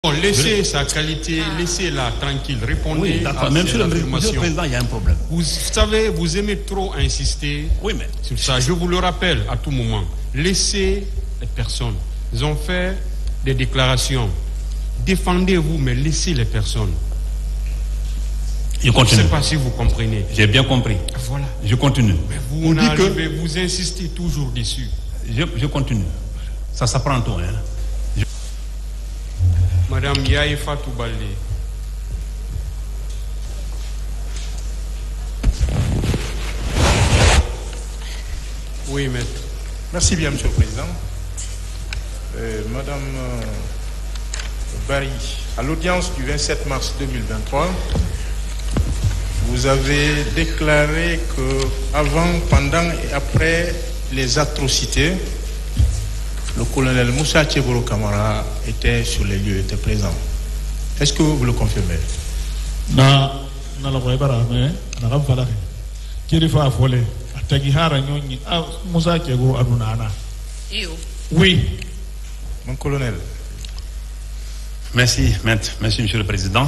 Bon, laissez sa qualité, laissez-la tranquille, répondez oui, à même ses sur affirmations. le président, il y a un problème. Vous savez, vous aimez trop insister sur ça. Je vous le rappelle à tout moment. Laissez les personnes. Ils ont fait des déclarations. Défendez-vous, mais laissez les personnes. Je continue. Je ne sais pas si vous comprenez. J'ai bien compris. Voilà. Je continue. Mais vous insistez toujours dessus. Je continue. Ça s'apprend tout, hein. Madame Yaye Fatou Baldé. Oui, maître. Merci bien, Monsieur le Président. Madame Barry, à l'audience du 27 mars 2023, vous avez déclaré que avant, pendant et après les atrocités, le colonel Moussa Tcheboro Kamara était sur les lieux, était présent. Est-ce que vous le confirmez? Oui. Mon colonel. Merci, maître. Merci, Monsieur le Président.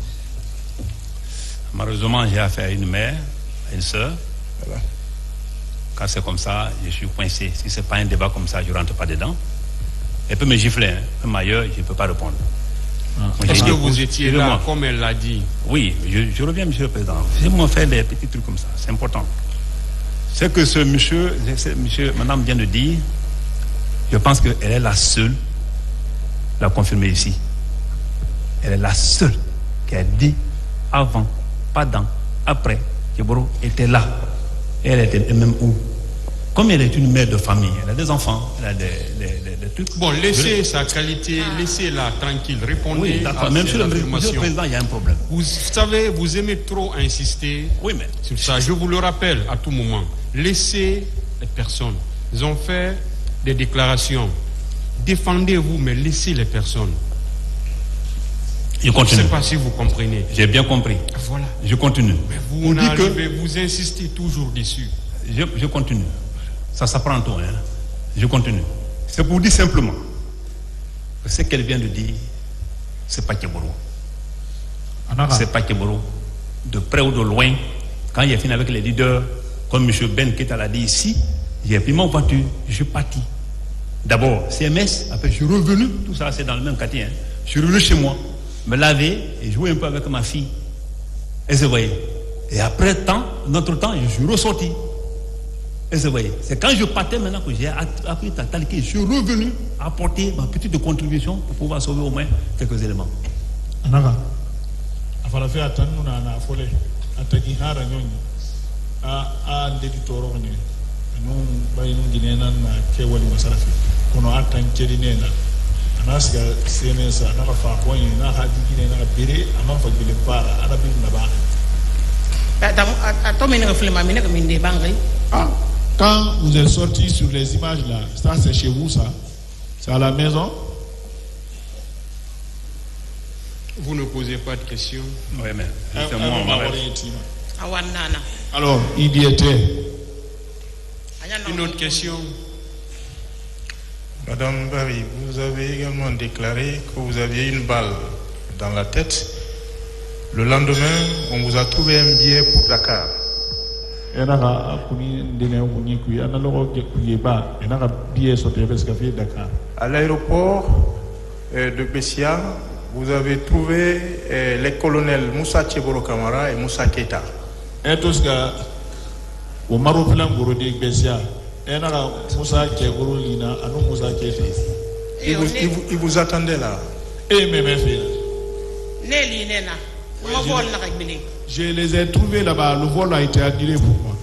Malheureusement, j'ai affaire à une mère, à une soeur. Voilà. Quand c'est comme ça, je suis coincé. Si ce n'est pas un débat comme ça, je ne rentre pas dedans. Elle peut me gifler, hein. Même ailleurs, je ne peux pas répondre. Est-ce que vous étiez là, comme elle l'a dit? Oui, je reviens, Monsieur le Président. J'aime faire des petits trucs comme ça, c'est important. C'est que ce monsieur, madame vient de dire, je pense qu'elle est la seule à confirmer ici. Elle est la seule qui a dit avant, pendant, après, que Boro était là. Et elle était même où? Comme elle est une mère de famille, elle a des enfants, elle a des trucs. Bon, laissez sa qualité, laissez-la tranquille, répondez à même ses sur le affirmations. président, il y a un problème. Vous savez, vous aimez trop insister sur ça. Je vous le rappelle à tout moment. Laissez les personnes. Ils ont fait des déclarations. Défendez-vous, mais laissez les personnes. Je continue. Je ne sais pas si vous comprenez. J'ai bien compris. Voilà. Je continue. Mais vous insistez toujours dessus. Je continue. Ça s'apprend tout, hein. Je continue. C'est pour dire simplement que ce qu'elle vient de dire, c'est pas Tcheboro. C'est pas Tcheboro. De près ou de loin, quand il est fini avec les leaders, comme M. Ben Keta l'a dit ici, j'ai pris mon voiture, je suis parti. D'abord, CMS, après je suis revenu, tout ça c'est dans le même quartier, hein. Je suis revenu chez moi, me laver et jouer un peu avec ma fille. Et se voyait. Et après notre temps, je suis ressorti. Et se voyait. C'est quand je partais maintenant que j'ai appris à talquer. Je suis revenu apporter ma petite contribution pour pouvoir sauver au moins quelques éléments. Anaga, afala fait attendre nous na afole, ataki hara nyonyi, a ndedi toro ni, nous bayi nous guinéens na kewali masalafi, kono atan kedi nena, anasiga CNS anaka fa koyi na hadi guinéen na bere, amam fa gile para, arabi na ba. Quand vous êtes sorti sur les images là, ça c'est chez vous ça? C'est à la maison? Vous ne posez pas de questions. Oui, mais c'est moi. Alors, il y était. Une autre question. Madame Barry, vous avez également déclaré que vous aviez une balle dans la tête. Le lendemain, on vous a trouvé un billet pour Dakar. À l'aéroport de Bessia, vous avez trouvé les colonels Moussa Tcheboro Kamara et Moussa Keita. Ils vous attendaient là. Je les ai trouvés là-bas, le vol a été annulé pour moi.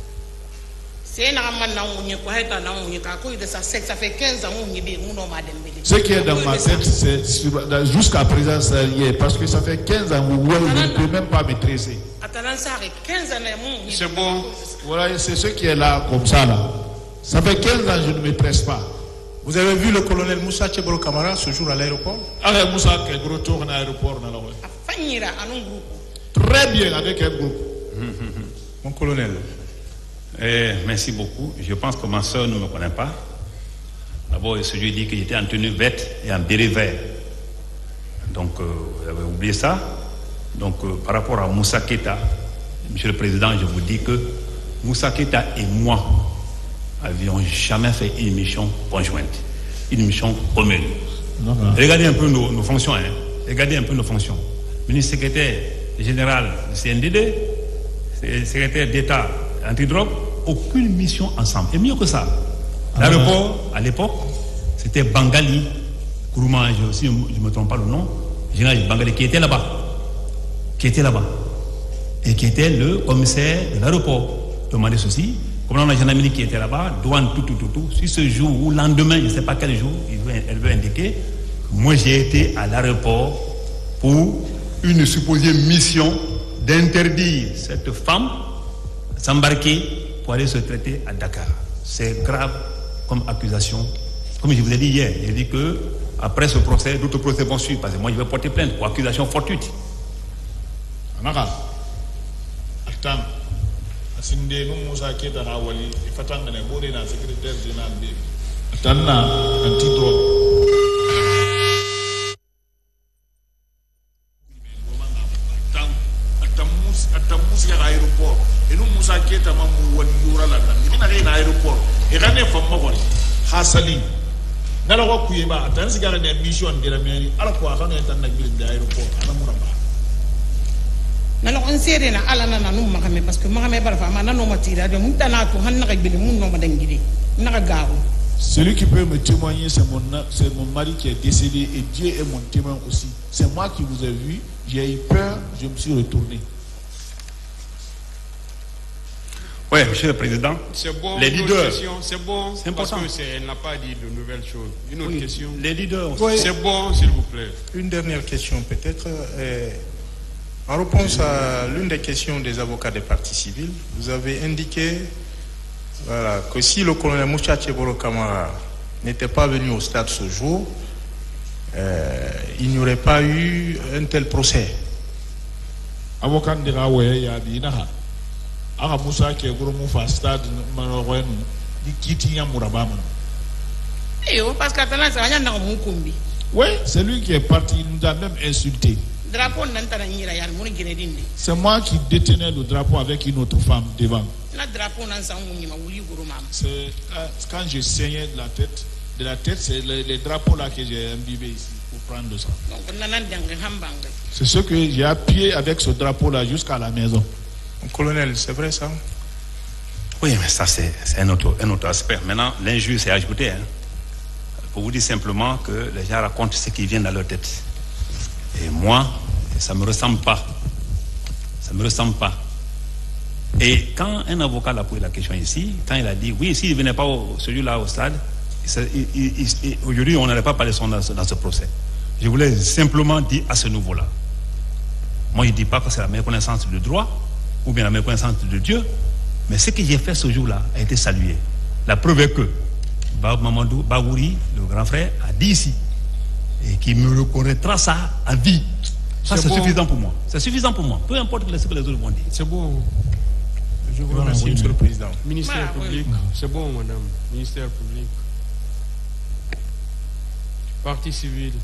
Ce qui est dans ma tête, c'est jusqu'à présent, ça y est, parce que ça fait 15 ans où je ne peux même pas maîtriser. C'est bon. Voilà, c'est ce qui est là, comme ça là. Ça fait 15 ans, je ne maîtrise pas. Vous avez vu le colonel Moussa Tcheboro Kamara ce jour à l'aéroport? Moussa Tcheboro tourne à l'aéroport. Très bien, avec un groupe. Mon colonel. Merci beaucoup. Je pense que ma soeur ne me connaît pas. D'abord, je lui ai dit que j'étais en tenue verte et en béret vert. Donc, vous avez oublié ça. Donc, par rapport à Moussa Keita, Monsieur le Président, je vous dis que Moussa Keita et moi n'avions jamais fait une mission conjointe, une mission commune. Regardez un peu nos fonctions. Regardez un peu nos fonctions. Ministre secrétaire général du CNDD, secrétaire d'État antidrogue, aucune mission ensemble. Et mieux que ça, l'aéroport, à l'époque, c'était Bangali, Kourouma, si je ne me trompe pas le nom, général Bangali, qui était là-bas. Et qui était le commissaire de l'aéroport. Demandez ceci, comme on a un gendarmerie qui était là-bas, douane, tout. Si ce jour ou lendemain, je ne sais pas quel jour, elle veut indiquer, moi j'ai été à l'aéroport pour une supposée mission d'interdire cette femme s'embarquer pour aller se traiter à Dakar. C'est grave comme accusation. Comme je vous ai dit hier, j'ai dit que après ce procès, d'autres procès vont suivre, parce que moi je vais porter plainte pour accusation fortuite. Anaka, attends, Asinde nous Moussa Keita na wali, ifatanga na bore na secrétaire général de. Attends na antidrogue. Attends à l'aéroport. Et nous Moussa Keita mamu wali yura la na. Ni na re na aéroport. E gane famma wali. Hasali. Na la ko kuyeba, attends sigara na mission de la mairie. Ala ko akana tan na gilin de aéroport. Ana muraba. Alors on sait rien à la nana nous mahamé parce que mahamé barfa mana no matira de mutana to hanna ka bili mun no madangidi na gawo. Celui qui peut me témoigner c'est mon mari qui est décédé et Dieu est mon témoin aussi. C'est moi qui vous ai vu, j'ai eu peur, je me suis retourné. Oui, Monsieur le Président. C'est bon. Les leaders. C'est bon. C'est important. Parce qu'elle n'a pas dit de nouvelles choses. Une autre question. Les leaders. Oui. C'est bon, s'il vous plaît. Une dernière question peut-être. En réponse à l'une des questions des avocats des partis civils, vous avez indiqué que si le colonel Moussa Tcheboro Kamara n'était pas venu au stade ce jour, il n'y aurait pas eu un tel procès. Avocat de Rawe ya di naha. Aka Moussa Tcheboro Moufa stade Marowenu di kiti ya Murabama. Parce que attends ça na mon kumbi. Oui, c'est lui qui est parti, il nous a même insulté. C'est moi qui détenais le drapeau avec une autre femme devant. C'est quand je saignais de la tête, c'est les drapeaux là que j'ai imbibé ici pour prendre ça. C'est ce que j'ai appuyé avec ce drapeau là jusqu'à la maison. Colonel, c'est vrai ça? Oui, mais ça c'est un autre aspect. Maintenant, l'injure c'est ajouté. Pour vous dire simplement que les gens racontent ce qui vient dans leur tête. Et moi, ça ne me ressemble pas. Ça ne me ressemble pas. Et quand un avocat a posé la question ici, quand il a dit, oui, s'il ne venait pas celui-là au stade, aujourd'hui, on n'allait pas parler dans ce procès. Je voulais simplement dire à ce niveau-là. Moi, je ne dis pas que c'est la meilleure connaissance du droit, ou bien la meilleure connaissance de Dieu, mais ce que j'ai fait ce jour-là a été salué. La preuve est que Mamadou Bagouri, le grand frère, a dit ici, et qui me reconnaîtra ça à vie. Ça, c'est suffisant pour moi. C'est suffisant pour moi. Peu importe ce que les autres vont dire. C'est bon. Je vous remercie, Monsieur le Président. Ministère public. C'est bon, madame. Ministère public. Partie civile.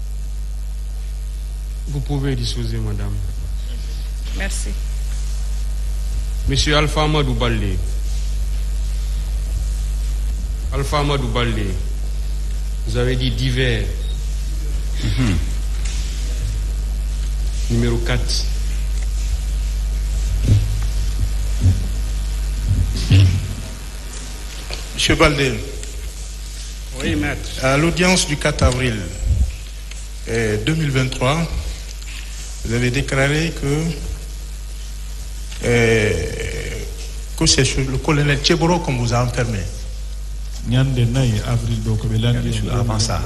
Vous pouvez disposer, madame. Merci. Monsieur Alpha Amadou Baldé. Alpha Amadou Baldé. Vous avez dit divers. Numéro 4. Monsieur Baldé. Oui, maître. À l'audience du 4 avril 2023, vous avez déclaré que c'est le colonel Tcheboro qu'on vous a enfermé. Avant ça.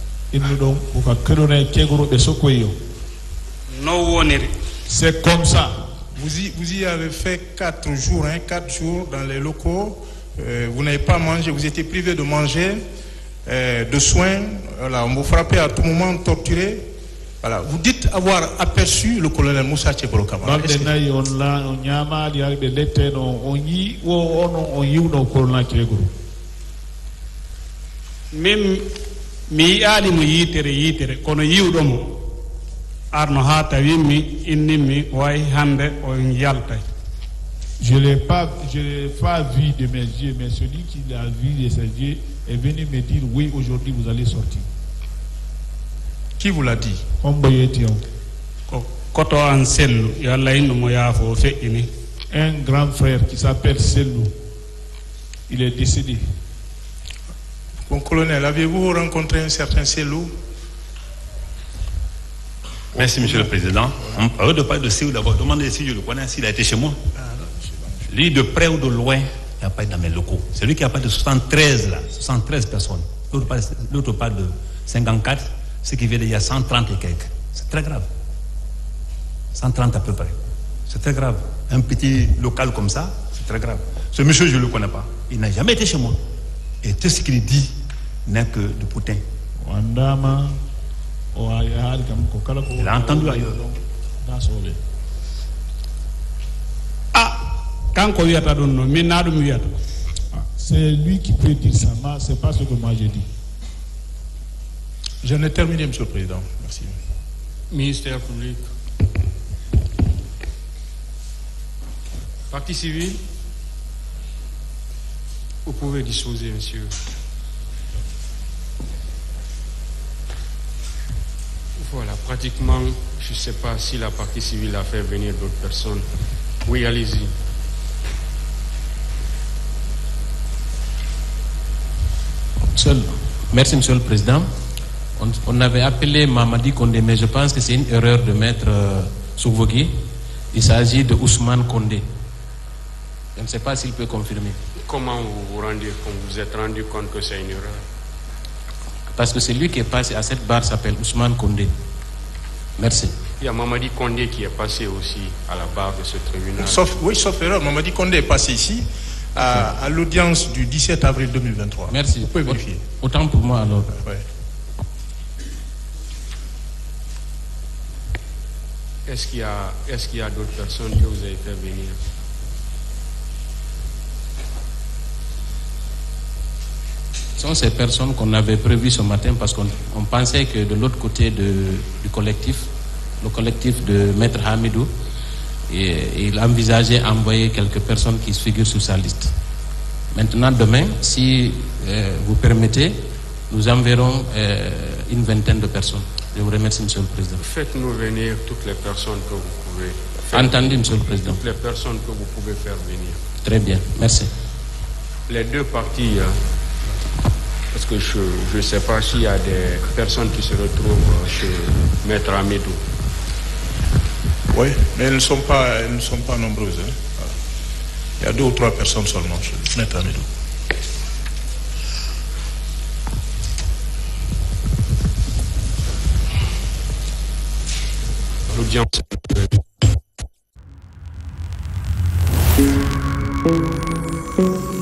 C'est comme ça. Vous y avez fait 4 jours, 4 jours dans les locaux. Vous n'avez pas mangé, vous étiez privé de manger, de soins. Voilà, on vous frappait à tout moment, torturé. Voilà, vous dites avoir aperçu le colonel Moussa Tcheboro Kamara. Même mi ali mo yitere kono yiwdomo Je l'ai pas vu de mes yeux, mais celui qui l'a vu de ses yeux est venu me dire oui, aujourd'hui vous allez sortir. Qui vous l'a dit? Un grand frère qui s'appelle Selou. Il est décédé. Bon colonel, avez-vous rencontré un certain Selou? Merci, monsieur le président. On parle de parler de Selou d'abord. Demandez si je le connais, s'il a été chez moi. Lui, de près ou de loin, il n'a pas été dans mes locaux. C'est lui qui a parlé de 73 là, 73 personnes. L'autre parle de 54, ce qui veut dire il y a 130 et quelques. C'est très grave. 130 à peu près. C'est très grave. Un petit local comme ça, c'est très grave. Ce monsieur, je ne le connais pas. Il n'a jamais été chez moi. Et tout ce qu'il dit n'est que de poutin. Il a entendu ailleurs. C'est lui qui peut dire ça, mais ce n'est pas ce que moi j'ai dit. J'en ai terminé, monsieur le président. Merci. Ministère public. Partie civile, vous pouvez disposer, monsieur. Voilà, pratiquement, je ne sais pas si la partie civile a fait venir d'autres personnes. Oui, allez-y. Merci, monsieur le président. On avait appelé Mamadi Kondé, mais je pense que c'est une erreur de mettre Souvogui. Il s'agit de Ousmane Kondé. Je ne sais pas s'il peut confirmer. Comment vous vous êtes rendu compte que c'est une erreur? Parce que celui qui est passé à cette barre s'appelle Ousmane Kondé. Merci. Il y a Mamadi Kondé qui est passé aussi à la barre de ce tribunal. Sauf erreur, Mamadi Kondé est passé ici à l'audience du 17 avril 2023. Merci. Vous pouvez vérifier. Autant pour moi alors. Ouais. Est-ce qu'il y a d'autres personnes que vous avez fait venir? Ce sont ces personnes qu'on avait prévues ce matin parce qu'on pensait que de l'autre côté du collectif, le collectif de Maître Hamidou, il envisageait envoyer quelques personnes qui se figurent sur sa liste. Maintenant, demain, si vous permettez, nous enverrons une vingtaine de personnes. Je vous remercie, monsieur le président. Faites-nous venir toutes les personnes que vous pouvez faire. Entendu, monsieur le président. Toutes les personnes que vous pouvez faire venir. Très bien, merci. Les deux parties, parce que je ne sais pas s'il y a des personnes qui se retrouvent chez Maître Hamidou. Oui, mais elles ne sont pas nombreuses. Hein. Il y a 2 ou 3 personnes seulement chez Maître Hamidou. L'audience.